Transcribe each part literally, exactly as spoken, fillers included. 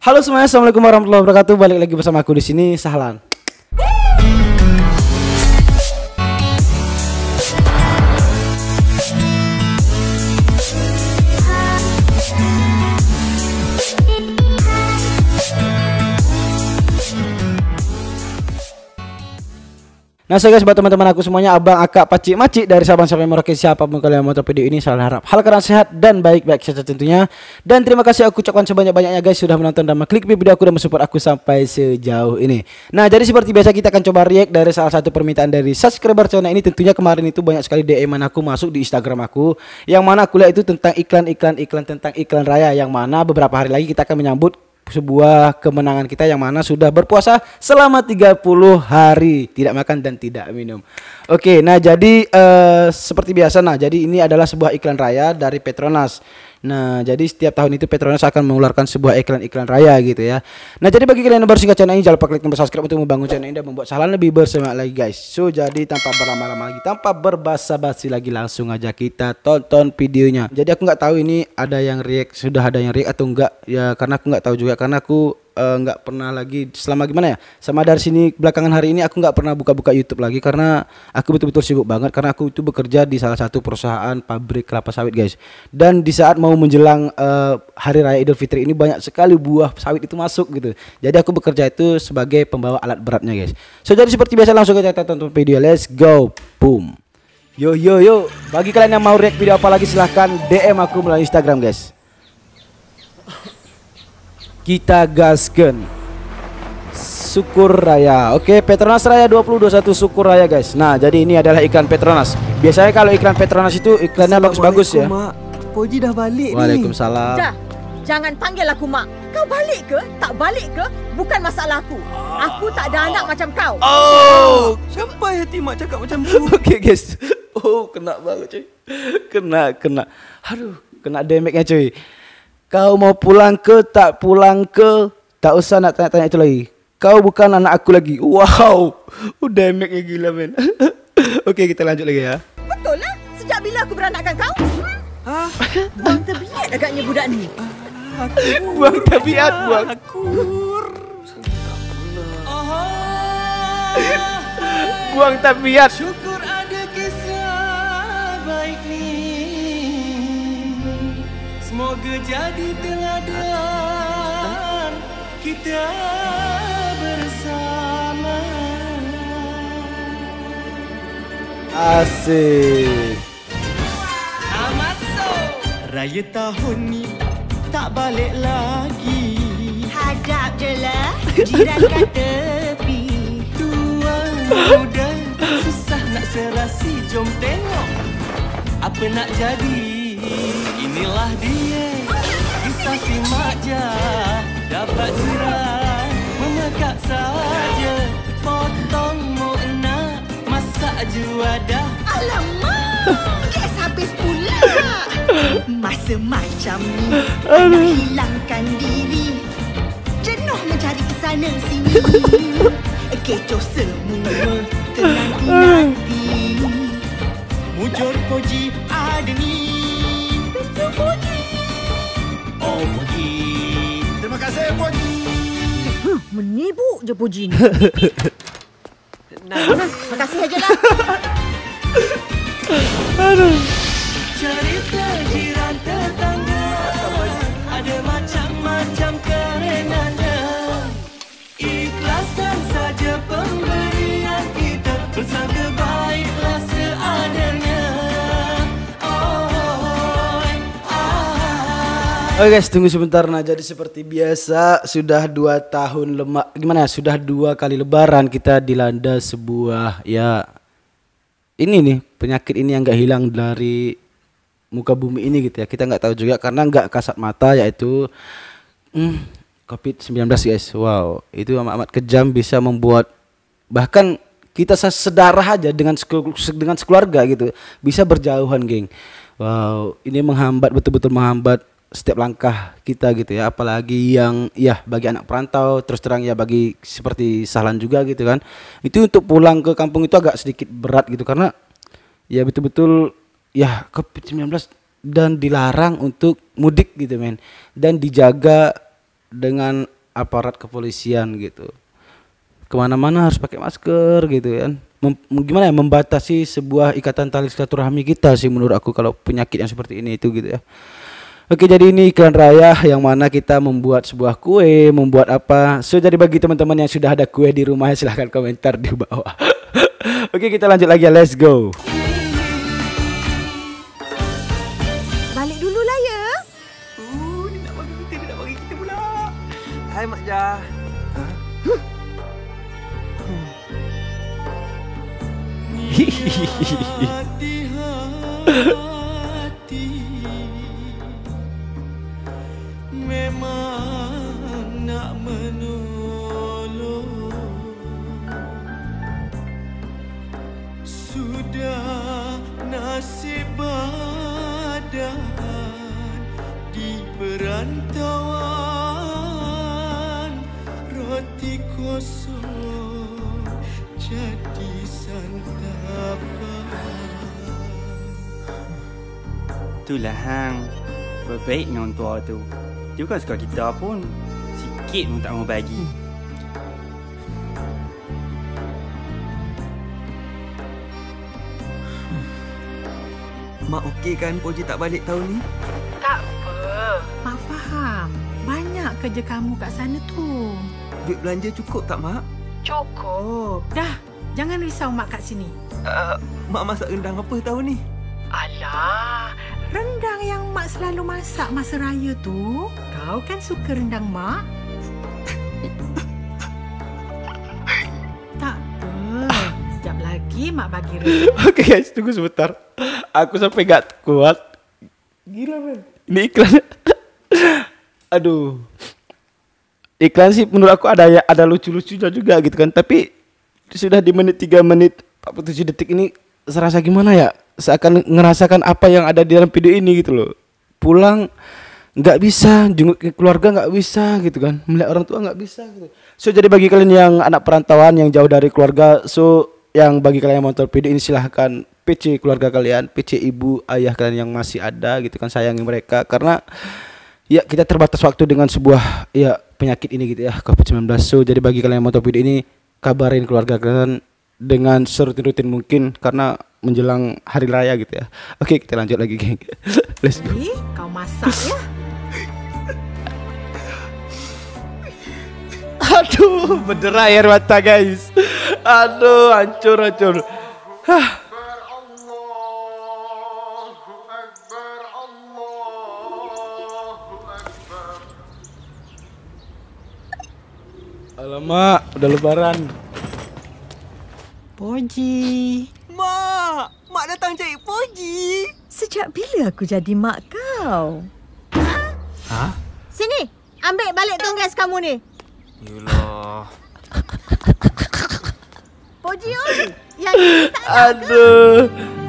Halo semuanya, assalamualaikum warahmatullahi wabarakatuh. Balik lagi bersama aku di sini, Sahlan. Nah, so guys, buat teman-teman aku semuanya, abang, akak, pacik, macik dari Sabang sampai Merauke, siapapun kalian mau nonton video ini, Sahlan harap hal kalian sehat dan baik-baik saja tentunya. Dan terima kasih aku ucapkan sebanyak-banyaknya guys sudah menonton dan mengklik video aku dan mensupport aku sampai sejauh ini. Nah, jadi seperti biasa kita akan coba react dari salah satu permintaan dari subscriber channel ini. Tentunya kemarin itu banyak sekali D M aku masuk di Instagram aku, yang mana aku lihat itu tentang iklan-iklan iklan tentang iklan raya, yang mana beberapa hari lagi kita akan menyambut sebuah kemenangan kita yang mana sudah berpuasa selama tiga puluh hari tidak makan dan tidak minum. Oke, nah jadi uh, seperti biasa, nah jadi ini adalah sebuah iklan raya dari Petronas. Nah jadi setiap tahun itu Petronas akan mengeluarkan sebuah iklan-iklan raya gitu ya. Nah jadi bagi kalian yang baru singgah channel ini, jangan lupa klik tombol subscribe untuk membangun channel ini dan membuat Sahlan lebih bersemangat lagi guys. So jadi tanpa berlama-lama lagi, tanpa berbasa-basi lagi, langsung aja kita tonton videonya. Jadi aku nggak tahu ini ada yang react, sudah ada yang react atau enggak ya, karena aku nggak tahu juga, karena aku nggak uh, pernah lagi selama gimana ya, sama dari sini belakangan hari ini aku nggak pernah buka-buka YouTube lagi karena aku betul-betul sibuk banget, karena aku itu bekerja di salah satu perusahaan pabrik kelapa sawit guys. Dan di saat mau menjelang uh, hari raya Idul Fitri ini banyak sekali buah sawit itu masuk gitu. Jadi aku bekerja itu sebagai pembawa alat beratnya guys. So jadi seperti biasa langsung kita tonton video, let's go, boom. Yo yo yo, bagi kalian yang mau react video apa lagi silahkan D M aku melalui Instagram guys. Kita gaskan Syukur Raya. Oke, Petronas Raya dua ribu dua puluh satu Syukur Raya guys. Nah jadi ini adalah iklan Petronas. Biasanya kalau iklan Petronas itu iklannya bagus-bagus ya. Mak, Poji dah balik ni. Waalaikumsalam. Dah, jangan panggil aku mak. Kau balik ke? Tak balik ke? Bukan masalah aku. Aku tak ada anak macam kau. Oh, sampai hati mak cakap macam tu. Oke guys. Oh, kena banget cuy. Kena, kena. Aduh, kena damage-nya cuy. Kau mau pulang ke, tak pulang ke, tak usah nak tanya-tanya itu lagi. Kau bukan anak aku lagi. Wow, udah damage-nya gila men. Oke, kita lanjut lagi ya. Betul lah. Sejak bila aku beranakkan kau? Hmm? Hah? Buang terbiat agaknya budak ni. Buang tabiat, buang. Akur. Buang tabiat. Syukur ada kisah baik ni. Semoga jadi teladan kita bersama. Asik. Masuk raya tahun ni tak balik lagi. Hadap je lah. Jiran kat tepi. Tua muda susah nak serasi. Jom tengok apa nak jadi. Inilah dia kisah si Majah. Dapat jiran memekak saja. Potong mukna masak juadah. Alamak, gas habis pula. Masa macam ni nak hilangkan diri. Jenuh mencari kesana sini. Kecoh semua tenang nanti. Mujur Poji ada ni. Pintu Poji. Oh Poji. Terima kasih Poji. Huh, menibuk je Poji ni. Nah, makasih aja lah. Aduh. Cerita jiran tetangga ada macam-macam kerenanya. Ikhlaskan saja pemberian kita, bersangka baiklah seadanya. Oh, ah. Oke guys, tunggu sebentar. Nah jadi seperti biasa sudah dua tahun lemak gimana ya, sudah dua kali lebaran kita dilanda sebuah ya ini nih, penyakit ini yang nggak hilang dari muka bumi ini gitu ya. Kita nggak tahu juga karena nggak kasat mata, yaitu hmm, covid sembilan belas guys. Wow, itu amat-amat kejam, bisa membuat bahkan kita sedarah aja dengan dengan sekeluarga gitu bisa berjauhan geng. Wow, ini menghambat, betul-betul menghambat setiap langkah kita gitu ya, apalagi yang ya bagi anak perantau, terus terang ya bagi seperti Sahlan juga gitu kan, itu untuk pulang ke kampung itu agak sedikit berat gitu karena ya betul-betul ya covid sembilan belas dan dilarang untuk mudik gitu men, dan dijaga dengan aparat kepolisian gitu. Kemana-mana harus pakai masker gitu kan. Mem- gimana ya membatasi sebuah ikatan tali silaturahmi kita sih menurut aku kalau penyakit yang seperti ini itu gitu ya. Oke, jadi ini iklan raya yang mana kita membuat sebuah kue, membuat apa. So jadi bagi teman-teman yang sudah ada kue di rumah silahkan komentar di bawah. Oke, kita lanjut lagi ya, let's go. Balik dulu lah ya. Uh, dia nak bagi kita, dia nak bagi kita pula. Hai Mak Jah. Hati-hati memang nak menolong, sudah nasib badan di perantauan, roti kosong jadi santapan. Itulah hang. Berbaik dengan tua tu. Dia bukan suka kita pun. Sikit pun tak mau bagi. Mak okey kan Poji tak balik tahun ni? Tak apa. Mak faham. Banyak kerja kamu kat sana tu. Duit belanja cukup tak Mak? Cukup. Dah, jangan risau Mak kat sini. Uh, mak masak rendang apa tahun ni? Alah, rendang yang Mak selalu masak masa raya tu. Kau kan suka rendang Mak? Tak apa. Sekejap lagi Mak bagi resep. Oke guys, tunggu sebentar. Aku sampai gak kuat. Gila men. Ini iklan. Aduh. Iklan sih menurut aku ada ya ada lucu-lucunya juga gitu kan. Tapi sudah di menit tiga menit empat puluh tujuh detik ini serasa gimana ya? Seakan ngerasakan apa yang ada di dalam video ini gitu loh. Pulang nggak bisa, jenguk keluarga nggak bisa gitu kan. Melihat orang tua nggak bisa gitu. So jadi bagi kalian yang anak perantauan yang jauh dari keluarga, so yang bagi kalian yang mau nonton video ini silahkan P C keluarga kalian, P C ibu ayah kalian yang masih ada gitu kan, sayangi mereka karena ya kita terbatas waktu dengan sebuah ya penyakit ini gitu ya, covid sembilan belas. So jadi bagi kalian yang mau nonton video ini kabarin keluarga kalian dengan serutin-rutin mungkin karena menjelang hari raya gitu ya. Oke, kita lanjut lagi geng. Let's go. Eh, kau masak ya? Aduh, berderai air mata guys. Aduh, hancur hancur. Hah. Alamak, udah lebaran. Poji. Mak! Mak datang cari Poji! Sejak bila aku jadi mak kau? Ha? Sini, ambil balik tonggas kamu ni. Yulah. Poji oi, yang ini tak nak ke? Aduh.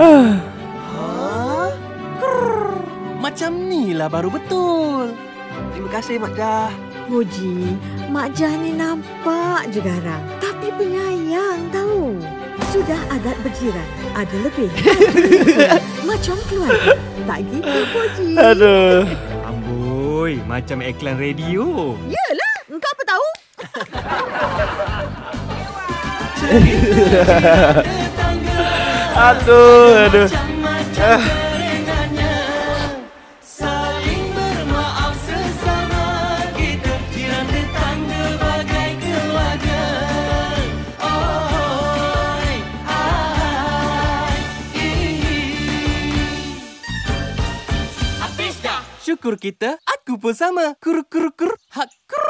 Ha? Macam ni lah baru betul. Terima kasih Mak Jah. Poji, Mak Jah ni nampak je garang, tapi penyayang tahu. Sudah adat berjiran, ada lebih, ada lebih. Macam keluarga, tak gitu Poji. Aduh. Amboi, macam iklan radio. Yelah, engkau apa tahu? Aduh, aduh. Ah. Saling bermaaf sesama kita, jiran tetangga bagai keluarga. Oi, ai, ih. Habis dah. Syukur kita, aku pun sama. Kur kur kur. Hak kur.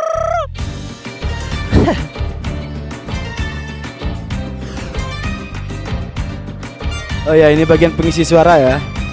Oh ya, ini bagian pengisi suara ya.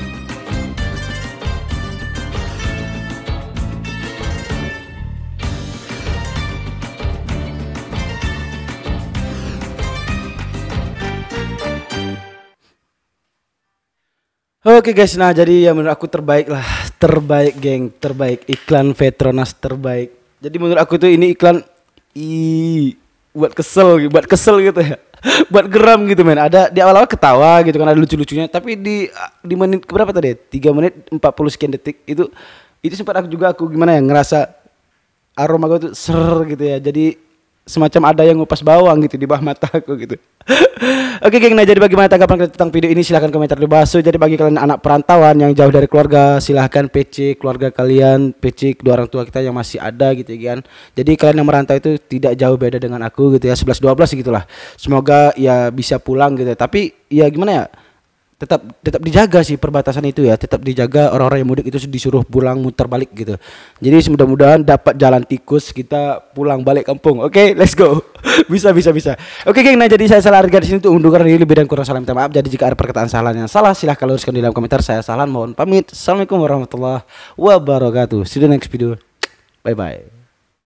Oke guys, nah jadi ya menurut aku terbaik lah, terbaik geng, terbaik iklan Petronas terbaik. Jadi menurut aku tuh ini iklan i buat kesel, buat kesel gitu ya, buat geram gitu men. Ada di awal-awal ketawa gitu kan, ada lucu-lucunya, tapi di di menit berapa tadi? tiga menit empat puluh sekian detik itu itu sempat aku juga aku gimana ya ngerasa aroma gue tuh ser gitu ya. Jadi semacam ada yang ngupas bawang gitu di bawah mataku gitu. Oke geng, nah jadi bagaimana tanggapan kalian tentang video ini? Silahkan komentar di bawah. Jadi bagi kalian anak perantauan yang jauh dari keluarga, silahkan P C keluarga kalian, P C kedua orang tua kita yang masih ada gitu ya kan. Jadi kalian yang merantau itu tidak jauh beda dengan aku gitu ya, sebelas dua belas gitulah. Semoga ya bisa pulang gitu ya. Tapi ya gimana ya, tetap tetap dijaga sih perbatasan itu ya, tetap dijaga. Orang-orang yang mudik itu disuruh pulang muter balik gitu. Jadi mudah-mudahan dapat jalan tikus kita pulang balik kampung. Oke, okay, let's go. bisa bisa bisa. Oke okay, geng, nah jadi saya salah harga di sini untuk undukan diri, lebih dan kurang salah minta maaf. Jadi jika ada perkataan salah yang salah silahkan luruskan di dalam komentar. Saya Sahlan mohon pamit. Assalamualaikum warahmatullahi wabarakatuh. See you the next video. Bye bye.